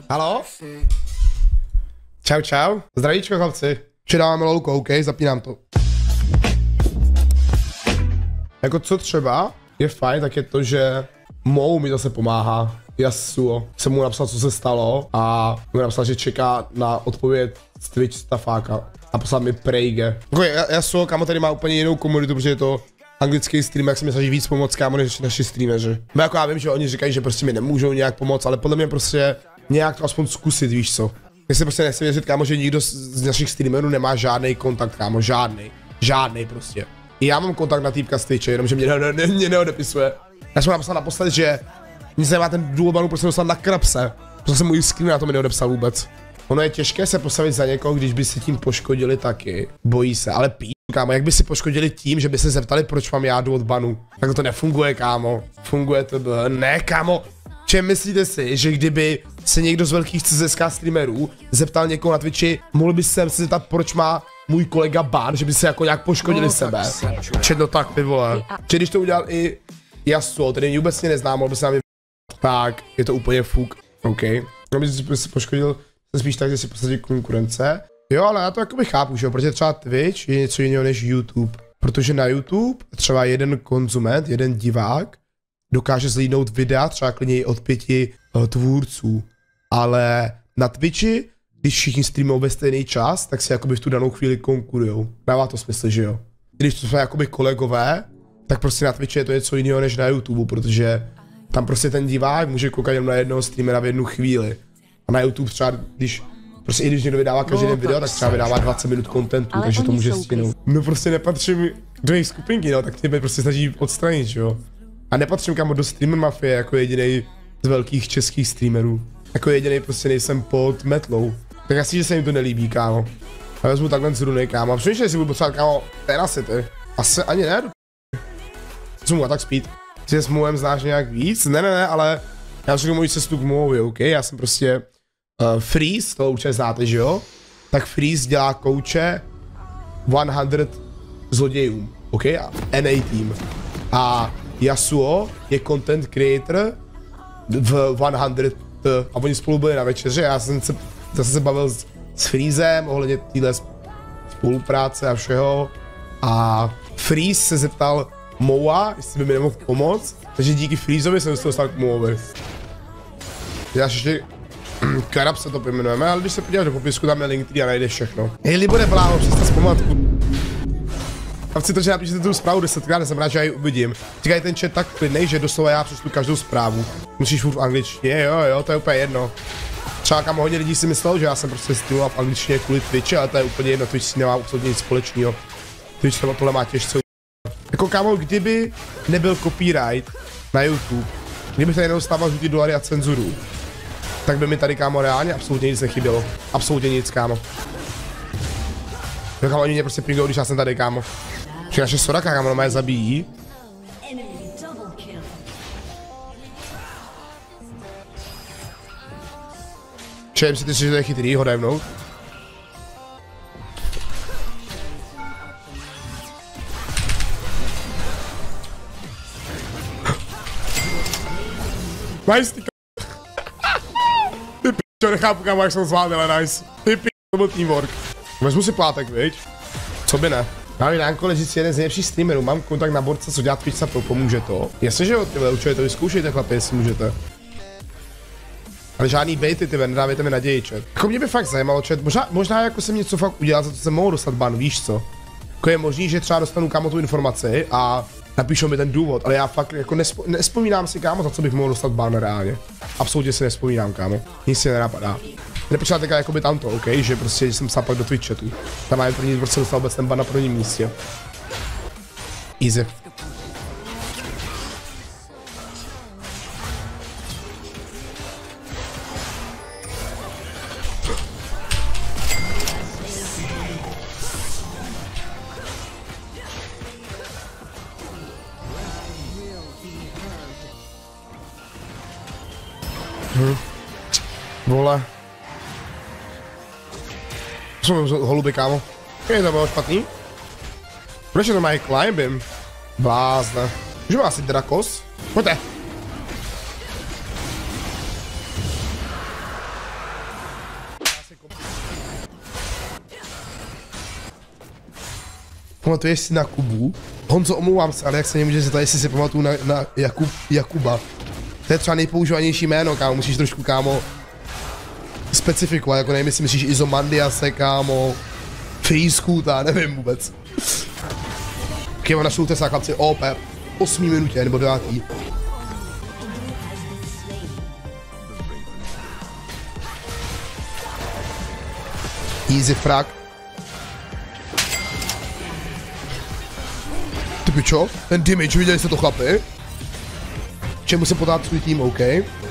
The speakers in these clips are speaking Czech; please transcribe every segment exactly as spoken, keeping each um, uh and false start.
Halo? Čau, čau. Zdravíčko, chlapci. Přidáváme lolku, OK, zapínám to. Jako co třeba je fajn, tak je to, že Mou mi zase pomáhá. Yasuo. Jsem mu napsal, co se stalo a mu napsal, že čeká na odpověď z Twitch stafáka. A poslal mi Prejge. Jako Yasuo, kámo, tady má úplně jinou komunitu, protože je to anglický stream, jak se mi snaží víc pomoct, kámo, než naši streameři. No jako já vím, že oni říkají, že prostě mi nemůžou nějak pomoct, ale podle mě prostě nějak to aspoň zkusit, víš co. Já si prostě nechci věřit, kámo, že nikdo z našich streamerů nemá žádný kontakt, kámo, žádný. Žádný prostě. I já mám kontakt na týpka z Twitche, jenomže mě, ne, ne, mě neodepisuje. Já jsem mu napsal naposled, že nic nemá ten duobanu, prostě dostal na krapse. Poslal jsem mu i screen a to mi neodepsal vůbec. Ono je těžké se postavit za někoho, když by se tím poškodili taky. Bojí se, ale pí, kámo, jak by si poškodili tím, že by se zeptali, proč mám já duo banu. Tak to nefunguje, kámo. Funguje to, ne, kámo. Čem myslíte si, že kdyby se někdo z velkých C S K streamerů zeptal někoho na Twitchi, mohl by se zeptat, proč má můj kolega ban, že by se jako nějak poškodili no, sebe. Četno tak, ty vole. Že když to udělal i Yasuo, který mě vůbec neznám, mohl by se nám tak, je to úplně fuk. OK. No by se poškodil spíš tak, že si posadí konkurence. Jo, ale já to jakoby chápu, že jo, protože třeba Twitch je něco jiného než YouTube. Protože na YouTube třeba jeden konzument, jeden divák dokáže zlídnout videa třeba klidně i od pěti uh, tvůrců. Ale na Twitchi, když všichni streamují ve stejný čas, tak si jakoby v tu danou chvíli konkurujou. Dává to smysl, že jo. Když to jsou jakoby kolegové, tak prostě na Twitchi je to něco jiného než na YouTube, protože tam prostě ten divák může koukat jen na jednoho streamera v jednu chvíli. A na YouTube třeba, když prostě i když někdo vydává každý den video, tak třeba vydává dvacet minut contentu, ale takže to může stihnout. No prostě nepatřím do jejich skupinky, no, tak tě prostě snaží odstranit, jo. A nepatřím kámo do Streamer Mafie jako jedinej z velkých českých streamerů. Jako jedinej prostě nejsem pod metlou. Tak asi, že se jim to nelíbí, kámo. A vezmu takhle z runy, kámo. Přemýšlej, že si budu potřebovat, kámo, terasity. Asi ani ne. Co mu a tak spít. Ty s Mouem znáš nějak víc? Ne, ne, ne, ale já řeknu moji cestu k Mouovi, OK? Já jsem prostě uh, Freeze, to určitě znáte, že jo? Tak Freeze dělá kouče sto zlodějům, OK? A N A team. A Yasuo je content creator v sto a oni spolu byli na večeři. Já jsem se zase se bavil s, s Freezem ohledně téhle spolupráce a všeho. A Freeze se zeptal Moua, jestli by mi nemohl pomoct, takže díky Freezovi jsem se dostal k Mouovi. Já ještě Karab se to pojmenujeme, ale když se podíváš do popisku, tam je link, který a najdeš všechno. Hej, Libore Bláho, přestaň zpomat. A chci to, že napíšete tu zprávu desetkrát, jsem rád, že já ji uvidím. Říkají ten chat tak klidnej, že doslova já přečtu každou zprávu. Musíš furt v angličtině, jo, jo, to je úplně jedno. Třeba kam hodně lidí si myslel, že já jsem prostě streamoval v angličtině kvůli Twitchi, ale to je úplně jedno, Twitch si nemá absolutně nic společného. Twitch tohle má těžce. Jako kámo, kdyby nebyl copyright na YouTube, kdybych tady nedostával žlutý dolary a cenzuru, tak by mi tady, kámo, reálně absolutně nic nechybělo. Absolutně nic, kámo. Jo, kámo, oni mě prostě pingou, když já jsem tady, kámo. Že naše Soraka, kámo, má je zabíjí. Čejem si ty, že to je chytrý, ho dajmnout. Nice, ty k***. Ty p***o, nechápu, kámo, jak jsem zvládl, ale nice. Ty p***o, to byl teamwork. Vezmu si plátek, viď? Co by ne? Mám Jánko Ležic, jeden z nejlepších streamerů, mám kontakt na borce, co dělat Twitch, pomůže to? Jasně, že jo, tyhle, určitě to vyzkoušejte, chlapi, jestli můžete. Ale žádný bejty, ty nedávejte mi naději, chat. Jako mě by fakt zajímalo, chat, možná, možná jako jsem něco fakt udělal, za to jsem mohl dostat ban, víš co? Jako je možný, že třeba dostanu, kámo, tu informaci a napíšou mi ten důvod, ale já fakt jako nespo, nespomínám si, kámo, za co bych mohl dostat ban reálně. Absolutně si nespomínám, kámo, nic si nenapadá. Nepočítá teďka jakoby tamto, OK, že prostě jsem sápak do Twitch chatu. Tam mám první, prostě dostal vůbec ten ban na prvním místě. Easy. Hm. Vole. Jsou holuby, kámo. Je to bylo špatný? Proč je to mají climbim? Blázne. Můžeme asi Drakos? Pojďte. pamatuješ si na Kubu? Honzo, omlouvám se, ale jak se nemůže zeptat, jestli si pamatuju na, na Jakub, Jakuba. To je třeba nejpoužívanější jméno, kámo, musíš trošku, kámo, specifikovat, jako nevím, jestli myslíš Izomandiase, kámo, Freescoota, nevím vůbec. Kýva našel Tesla chlapci, O P, osmý minutě, nebo devátý. Easy frag. Ty pičo, ten damage, viděli jste to chlapi? Čemu se podát svůj tým, OK.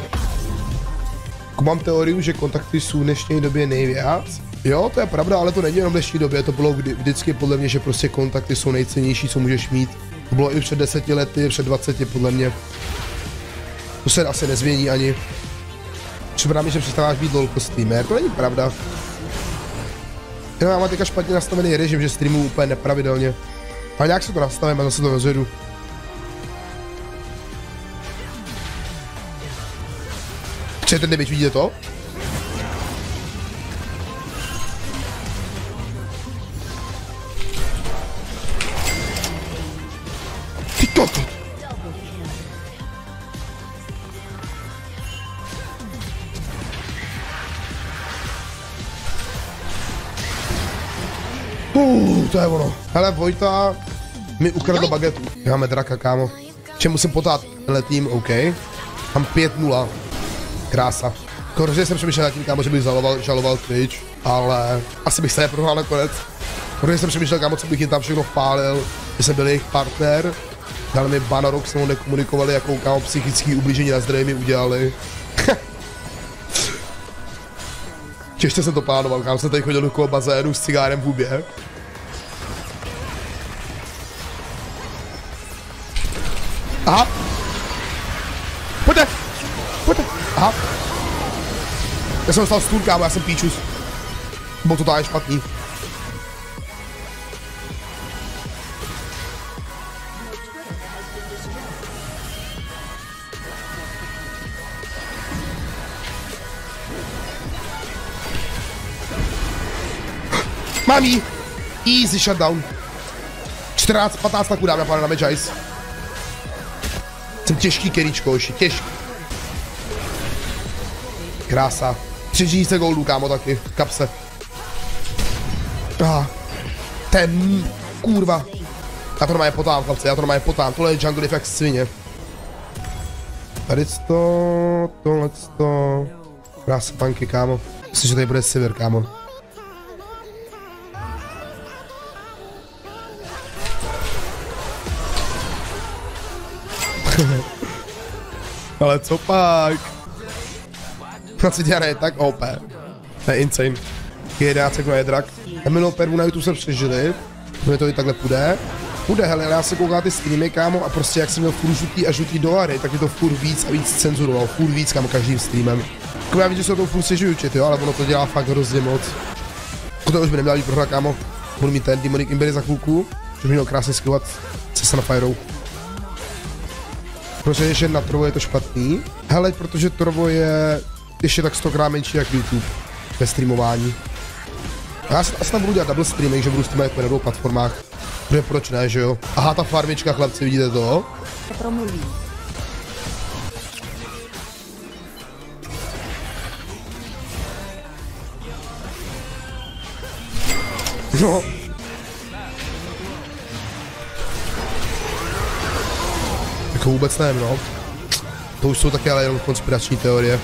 Mám teoriu, že kontakty jsou v dnešní době nejvíc. Jo, to je pravda, ale to není jenom v dnešní době, to bylo kdy, vždycky podle mě, že prostě kontakty jsou nejcennější, co můžeš mít. To bylo i před deseti lety, před dvaceti podle mě. To se asi nezmění ani. Připadá mi, že přestáváš být lolko streamer, to není pravda. Já mám teďka špatně nastavený režim, že streamuju úplně nepravidelně. Ale nějak se to nastavím a zase to rozjedu. Chcete ten damage, vidíte to? Ty toto! Uh, to je ono. Hele, Vojta mi ukradl bagetu. Máme draka, kámo. Čemu musím potát tenhle tým, OK. Mám pět nula. Krása. Hrozně jsem přemýšlel nad tím, kámo, že bych žaloval, žaloval Twitch, ale asi bych se neprohrál nakonec. Hrozně jsem přemýšlel, kámo, co bych jim tam všechno vpálil, že jsem byl jejich partner. Dali mi ban, rok se mnou nekomunikovali, jakou, kámo, psychický ublížení na zdraví mi udělali. Těžce jsem to plánoval, kámo, jsem tady chodil do bazénu s cigárem v hubě. Aha! Pojďte! Pojďte! Aha! Já jsem dostal stůl, kámo, já jsem píčus. Bylo to totálně špatný. Mám jí! Easy shutdown. čtrnáct patnáct taků dáme, pane, na Mage Ice. Jsem těžký keríčko, ještě těžký. Krása. tři se goldů, kámo, taky. V kapse. Ah. Ten kurva. Já to normálně potám, chlapci, já to normálně potám. Tohle je jungle effect svině. Tady to, tohle to. Krása panky, kámo. Myslím, že tady bude Sivir, kámo. Ale co pak? Nacitěra je tak O P. To je insane. jedenáct sekund je drak. Já minulou pervu na YouTube jsme přežili. Mě to i takhle půjde. Půjde, hele, já se koukám ty streamy, kámo, a prostě jak jsem měl furt žlutý a žlutý dolary, tak je to furt víc a víc cenzuroval. Furt víc, kámo, každým streamem. Jako já vidím, že se o tom furt stěžuju čet, jo, ale ono to dělá fakt hrozně moc. To už by neměl být prohrát, kámo. Budu mít ten Demonic Imbery za chvilku, že by měl krásně skillovat se Sunfirou. Protože ještě na Trovo je to špatný. Hele, protože Trovo je ještě tak stokrát menší jak YouTube ve streamování. A já asi tam budu dělat double streaming, že budu streamovat na dvou platformách. Protože proč ne, že jo? Aha, ta farmička, chlapci, vidíte to? Promluví. No. Jako vůbec nevím, no. To už jsou také ale jenom konspirační teorie.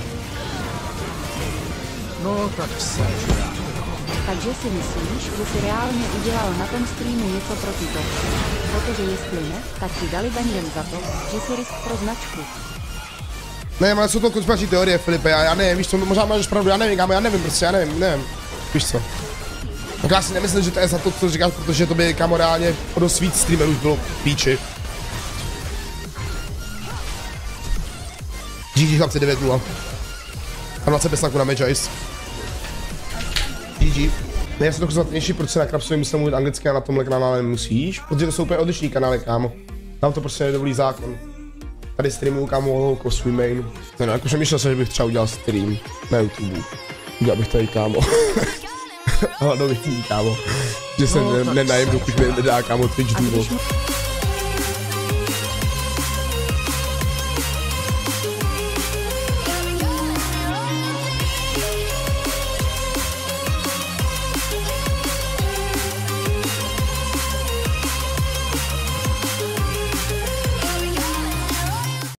No, tak se. Takže si myslíš, že si reálně udělal na tom streamu něco proti tomu? Protože jestli ne, tak ti dali daň jen za to, že si risk pro značku. Ne, ale jsou to konspirační teorie, Filipe, já, já nevím, víš co, možná máš pravdu, já nevím, kámo, já nevím, prostě, já nevím, nevím. Víš co. Tak já si nemyslím, že to je za to, co říkáš, protože to by, kámo, reálně o dost víc streamerů už bylo píči. G G chlapci devět nula. A dvacet beslaků na Mage Ice. G G. Ne, já jsem trochu zvatnější, proč se na Krabsovi musel mluvit anglicky a na tomhle kanále nemusíš? Protože to jsou úplně odlišný kanály, kámo. Tam to prostě nedovolí zákon. Tady streamuju, kámo, jako svůj main. No, no, jakože myšlel jsem, že bych třeba udělal stream na YouTube. Udělal bych tady, kámo. hladovění, kámo. Že se No, ne, tak nenajím, dokud mi nedá, kámo, Twitch A důvod. když mu...